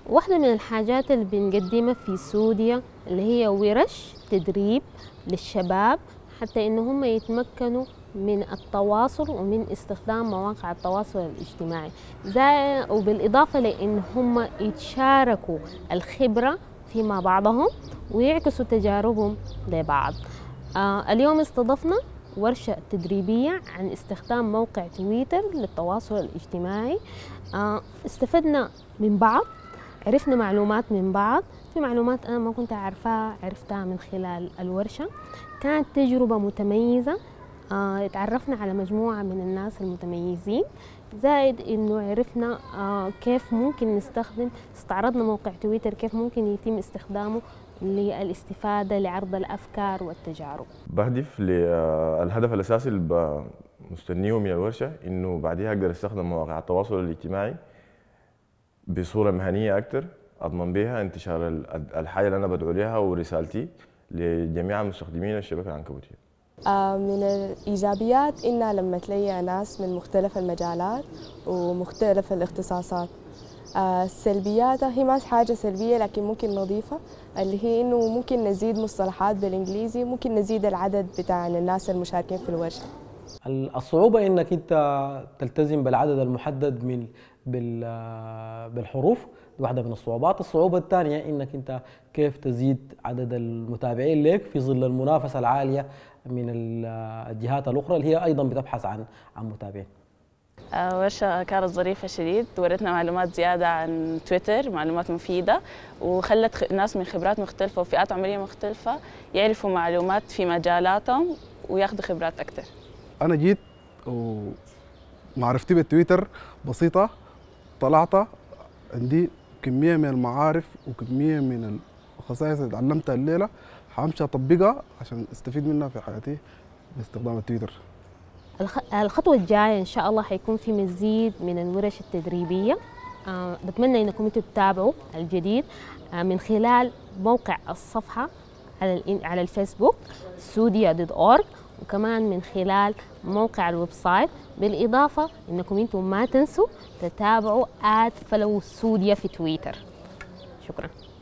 واحدة من الحاجات اللي بنقدمها في سوريا اللي هي ورش تدريب للشباب حتى إن هم يتمكنوا من التواصل ومن استخدام مواقع التواصل الاجتماعي، وبالإضافة لأن هم يتشاركوا الخبرة فيما بعضهم ويعكسوا تجاربهم لبعض. اليوم استضفنا ورشة تدريبية عن استخدام موقع تويتر للتواصل الاجتماعي. استفدنا من بعض، عرفنا معلومات من بعض، في معلومات أنا ما كنت عرفتها من خلال الورشة. كانت تجربة متميزة، اتعرفنا على مجموعة من الناس المتميزين، زائد إنه عرفنا كيف ممكن نستخدم، استعرضنا موقع تويتر كيف ممكن يتم استخدامه للاستفادة لعرض الأفكار والتجارب. بهدف للهدف الأساسي اللي مستنيه من الورشة إنه بعدها أقدر أستخدم مواقع التواصل الاجتماعي بصورة مهنية أكثر، أضمن بها انتشار الحاجة اللي أنا بدعو لها ورسالتي لجميع المستخدمين الشبكة العنكبوتية. من الإيجابيات إنها لما تلاقي ناس من مختلف المجالات ومختلف الاختصاصات. السلبيات هي ما حاجة سلبية لكن ممكن نضيفها، اللي هي إنه ممكن نزيد مصطلحات بالإنجليزي، ممكن نزيد العدد بتاع الناس المشاركين في الورشة. الصعوبة إنك أنت تلتزم بالعدد المحدد بالحروف، دي واحدة من الصعوبات. الصعوبة الثانية إنك أنت كيف تزيد عدد المتابعين لك في ظل المنافسة العالية من الجهات الأخرى اللي هي أيضا بتبحث عن متابعين. ورشة كانت ظريفة شديد، ورتنا معلومات زيادة عن تويتر، معلومات مفيدة، وخلت ناس من خبرات مختلفة وفئات عمرية مختلفة يعرفوا معلومات في مجالاتهم وياخذوا خبرات أكثر. أنا جيت ومعرفتي بالتويتر بسيطة، طلعت عندي كمية من المعارف وكمية من الخصائص اللي تعلمتها الليلة، حامشي أطبقها عشان أستفيد منها في حياتي باستخدام التويتر. الخطوة الجاية إن شاء الله حيكون في مزيد من الورش التدريبية. بتمنى إنكم انتم تتابعوا الجديد من خلال موقع الصفحة على الفيسبوك sudia.org، وكمان من خلال موقع الويب سايت، بالإضافة إنكم انتم ما تنسوا تتابعوا @follow sudia في تويتر. شكرا.